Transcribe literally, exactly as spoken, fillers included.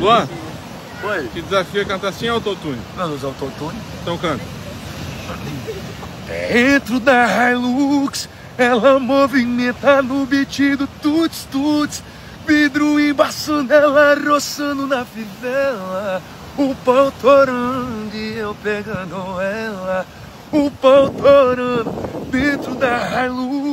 Luan, Oi. te desafio é cantar sem autotune. Não usa autotune. Então canta. Dentro da Hilux, ela movimenta no beat do tuts tuts. Vidro embaçando ela, roçando na fivela. O pau torando e eu pegando ela. O pau torando dentro da Hilux.